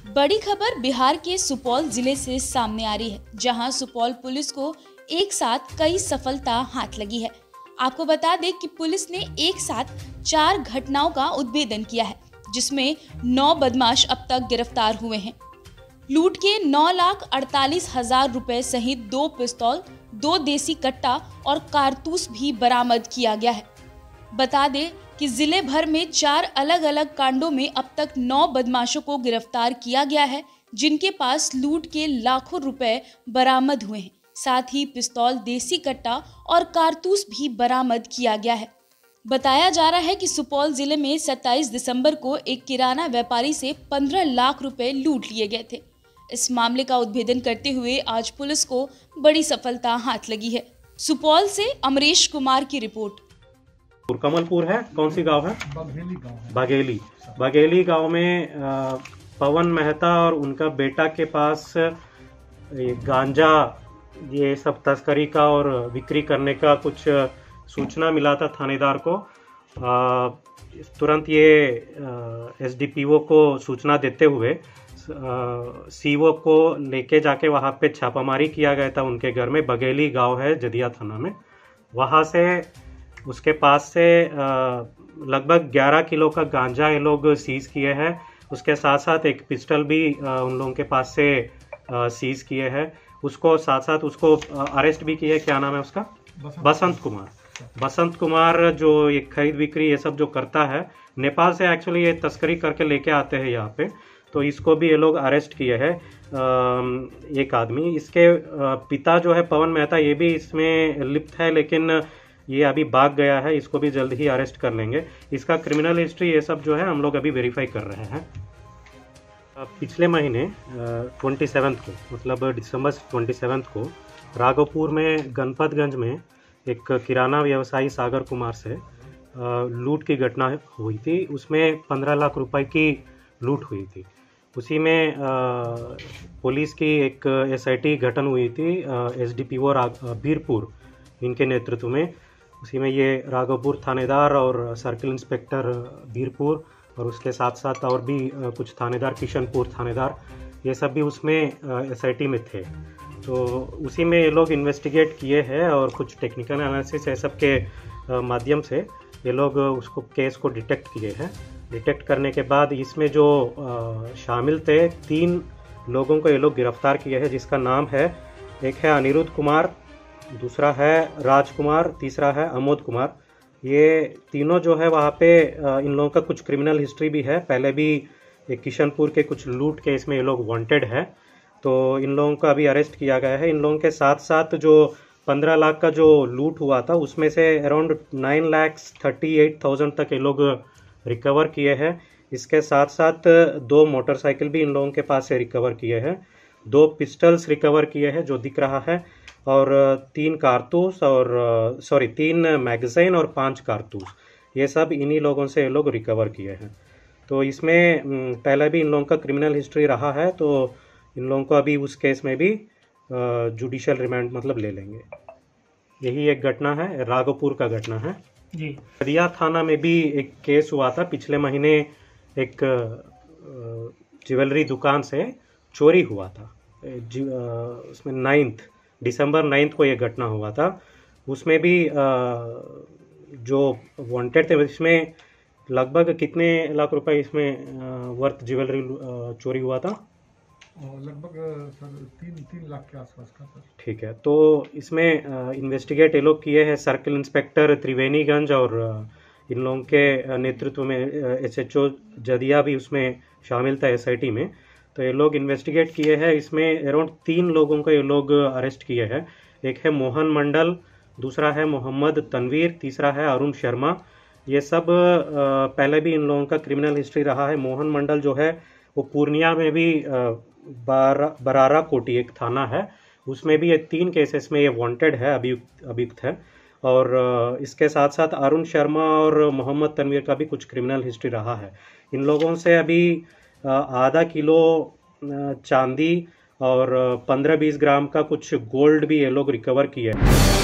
बड़ी खबर बिहार के सुपौल जिले से सामने आ रही है, जहां सुपौल पुलिस को एक साथ कई सफलता हाथ लगी है। आपको बता दें कि पुलिस ने एक साथ 4 घटनाओं का उद्भेदन किया है, जिसमें 9 बदमाश अब तक गिरफ्तार हुए हैं। लूट के 9,48,000 रुपए सहित 2 पिस्तौल, 2 देसी कट्टा और कारतूस भी बरामद किया गया है। बता दें कि जिले भर में 4 अलग अलग कांडों में अब तक 9 बदमाशों को गिरफ्तार किया गया है, जिनके पास लूट के लाखों रुपए बरामद हुए हैं। साथ ही पिस्तौल, देसी कट्टा और कारतूस भी बरामद किया गया है। बताया जा रहा है कि सुपौल जिले में 27 दिसंबर को एक किराना व्यापारी से 15 लाख रुपए लूट लिए गए थे। इस मामले का उद्भेदन करते हुए आज पुलिस को बड़ी सफलता हाथ लगी है। सुपौल से अमरीश कुमार की रिपोर्ट। कमलपुर है, कौन सी गांव है? बघेली गांव है। बघेली गांव में पवन मेहता और उनका बेटा के पास गांजा ये सब तस्करी का और बिक्री करने का कुछ सूचना मिला था थानेदार को। तुरंत ये एसडीपीओ को सूचना देते हुए सीओ को लेके जाके वहाँ पे छापामारी किया गया था उनके घर में। बघेली गांव है, जदिया थाना में। वहाँ से उसके पास से लगभग 11 किलो का गांजा ये लोग सीज किए हैं। उसके साथ साथ एक पिस्टल भी उन लोगों के पास से सीज किए हैं। उसको साथ साथ उसको अरेस्ट भी किए। क्या नाम है उसका? बसंत कुमार जो ये खरीद बिक्री ये सब जो करता है, नेपाल से एक्चुअली ये तस्करी करके लेके आते हैं यहाँ पे। तो इसको भी ये लोग अरेस्ट किए हैं। एक आदमी, इसके पिता जो है पवन मेहता, ये भी इसमें लिप्त है, लेकिन ये अभी भाग गया है। इसको भी जल्द ही अरेस्ट कर लेंगे। इसका क्रिमिनल हिस्ट्री ये सब जो है हम लोग अभी वेरीफाई कर रहे हैं। पिछले महीने 27 को, मतलब दिसंबर 27 को राघोपुर में गणपतगंज में एक किराना व्यवसायी सागर कुमार से लूट की घटना हुई थी। उसमें 15 लाख रुपए की लूट हुई थी। उसी में पुलिस की एक एसआईटी गठन हुई थी, एसडीपीओ बीरपुर इनके नेतृत्व में। उसी में ये राघोपुर थानेदार और सर्किल इंस्पेक्टर बीरपुर और उसके साथ साथ और भी कुछ थानेदार, किशनपुर थानेदार, ये सब भी उसमें एसआईटी में थे। तो उसी में ये लोग इन्वेस्टिगेट किए हैं और कुछ टेक्निकल एनालिसिस ये सब के माध्यम से ये लोग उसको केस को डिटेक्ट किए हैं। डिटेक्ट करने के बाद इसमें जो शामिल थे 3 लोगों को ये लोग गिरफ्तार किए हैं, जिसका नाम है, एक है अनिरुद्ध कुमार, दूसरा है राजकुमार, तीसरा है अमोद कुमार। ये तीनों जो है वहाँ पे इन लोगों का कुछ क्रिमिनल हिस्ट्री भी है। पहले भी एक किशनपुर के कुछ लूट केस में ये लोग वांटेड है। तो इन लोगों को अभी अरेस्ट किया गया है। इन लोगों के साथ साथ जो 15 लाख का जो लूट हुआ था उसमें से अराउंड 9,38,000 तक ये लोग रिकवर किए हैं। इसके साथ साथ 2 मोटरसाइकिल भी इन लोगों के पास से रिकवर किए हैं। 2 पिस्टल्स रिकवर किए हैं जो दिख रहा है, और 3 कारतूस और 3 मैगजीन और 5 कारतूस, ये सब इन्हीं लोगों से ये लोग रिकवर किए हैं। तो इसमें पहले भी इन लोगों का क्रिमिनल हिस्ट्री रहा है, तो इन लोगों को अभी उस केस में भी जुडिशियल रिमांड मतलब ले लेंगे। यही एक घटना है, राघोपुर का घटना है जी। जदिया थाना में भी एक केस हुआ था पिछले महीने। एक ज्वेलरी दुकान से चोरी हुआ था। उसमें दिसंबर 9 को ये घटना हुआ था। उसमें भी जो वांटेड थे, इसमें लगभग कितने लाख रुपए इसमें वर्थ ज्वेलरी चोरी हुआ था? लगभग सर 3 लाख के आसपास का सर। ठीक है, तो इसमें इन्वेस्टिगेट ये लोग किए हैं। सर्किल इंस्पेक्टर त्रिवेणीगंज और इन लोगों के नेतृत्व में एसएचओ जदिया भी उसमें शामिल था एसआईटी में। तो ये लोग इन्वेस्टिगेट किए हैं। इसमें अराउंड 3 लोगों को ये लोग अरेस्ट किए हैं। एक है मोहन मंडल, दूसरा है मोहम्मद तनवीर, तीसरा है अरुण शर्मा। ये सब पहले भी इन लोगों का क्रिमिनल हिस्ट्री रहा है। मोहन मंडल जो है वो पूर्णिया में भी बरारा कोटी एक थाना है, उसमें भी ये 3 केसेस में ये वांटेड है, अभियुक्त है। और इसके साथ साथ अरुण शर्मा और मोहम्मद तनवीर का भी कुछ क्रिमिनल हिस्ट्री रहा है। इन लोगों से अभी आधा किलो चांदी और 15-20 ग्राम का कुछ गोल्ड भी ये लोग रिकवर किए हैं।